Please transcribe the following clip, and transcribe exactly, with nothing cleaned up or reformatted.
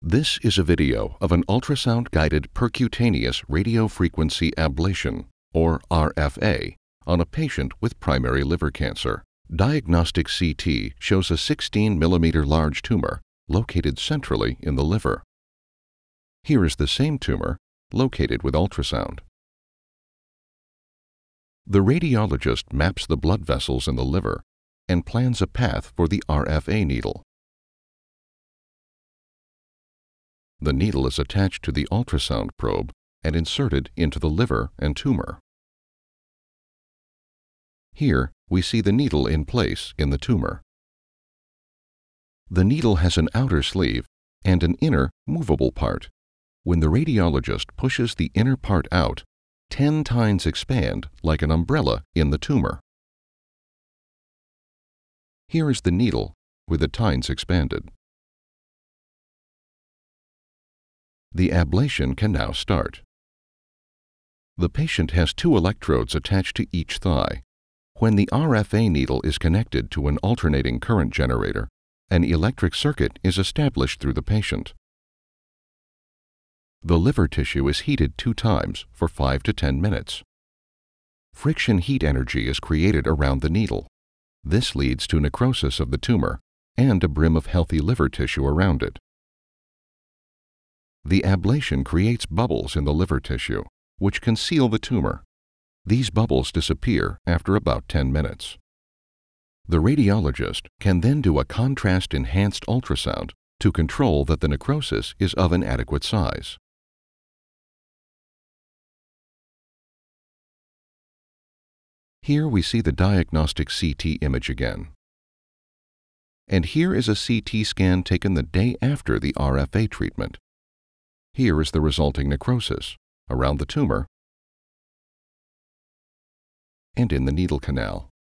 This is a video of an ultrasound-guided percutaneous radiofrequency ablation, or R F A, on a patient with primary liver cancer. Diagnostic C T shows a sixteen millimeter large tumor located centrally in the liver. Here is the same tumor located with ultrasound. The radiologist maps the blood vessels in the liver and plans a path for the R F A needle. The needle is attached to the ultrasound probe and inserted into the liver and tumor. Here we see the needle in place in the tumor. The needle has an outer sleeve and an inner, movable part. When the radiologist pushes the inner part out, ten tines expand like an umbrella in the tumor. Here is the needle with the tines expanded. The ablation can now start. The patient has two electrodes attached to each thigh. When the R F A needle is connected to an alternating current generator, an electric circuit is established through the patient. The liver tissue is heated two times for five to ten minutes. Friction heat energy is created around the needle. This leads to necrosis of the tumor and a brim of healthy liver tissue around it. The ablation creates bubbles in the liver tissue, which conceal the tumor. These bubbles disappear after about ten minutes. The radiologist can then do a contrast-enhanced ultrasound to control that the necrosis is of an adequate size. Here we see the diagnostic C T image again. And here is a C T scan taken the day after the R F A treatment. Here is the resulting necrosis around the tumor and in the needle canal.